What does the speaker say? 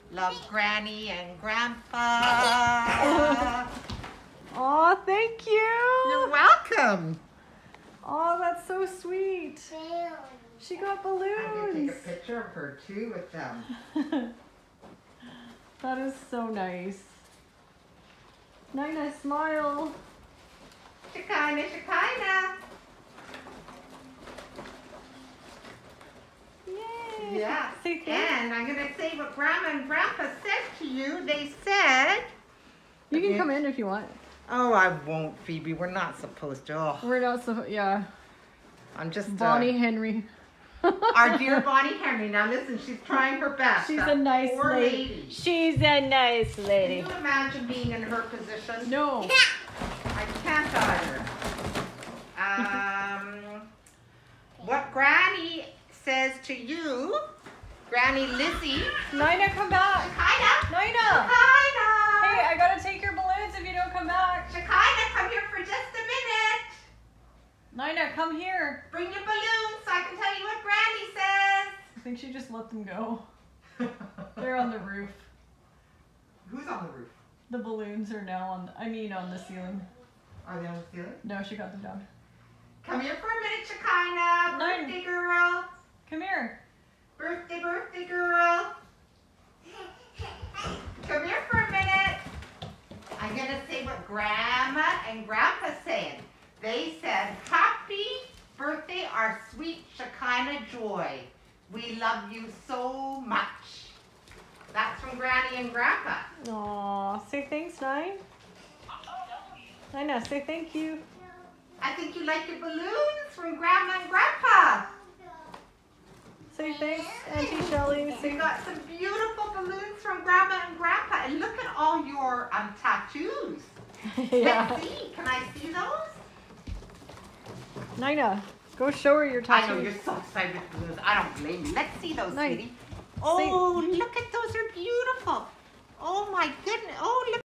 Love Granny and Grandpa. Oh, thank you. You're welcome. Oh, that's so sweet. She got I'm going to balloons. take a picture of her too with them. That is so nice. Nina, smile. Shekinah, Shekinah. Yay. Yeah. Say thank And I'm going to say what Grandma and Grandpa said to you. They said... You can come in if you want. Oh, I won't, Phoebe. We're not supposed to. Oh, We're not so, yeah. I'm just... Bonnie Henry. Our dear Bonnie Henry. Now listen, she's trying her best. She's That a nice poor lady. She's a nice lady. Can you imagine being in her position? No. I can't either. What Granny says to you, Granny Lizzy. Nina, come back. Shekinah. Nina. Shekinah. Hey, I gotta take your balloons if you don't come back. Shekinah, come here for just a minute. Nina, come here. Bring your balloons so I can tell you what Granny says. I think she just let them go. They're on the roof. Who's on the roof? The balloons are now on the ceiling. Are they on the ceiling? No, she got them down. Come here for a minute, Shekinah. Nine. Birthday girl. Come here. Birthday, birthday girl. Come here for a minute. I'm going to say what Grandma and Grandpa said. They said, happy birthday, our sweet Shekinah Joy. We love you so much. That's from Granny and Grandpa. Aw, say thanks, Nine. Nina, say thank you. I think you like your balloons from Grandma and Grandpa. Say thanks, Auntie Shelly. We Say got some beautiful balloons from Grandma and Grandpa. And look at all your tattoos. yeah. Let's see. Can I see those? Nina, go show her your tattoos. I know, you're so excited with balloons. I don't blame you. Let's see those, Nice. sweetie. Oh, look at those. They're beautiful. Oh, my goodness. Oh, look.